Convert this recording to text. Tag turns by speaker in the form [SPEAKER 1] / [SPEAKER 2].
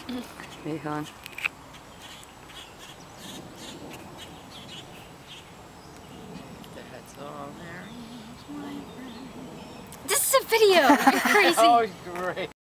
[SPEAKER 1] Wait, hold on.
[SPEAKER 2] That's all there is, my friend.
[SPEAKER 3] This is a video. You're crazy.
[SPEAKER 2] Oh, great.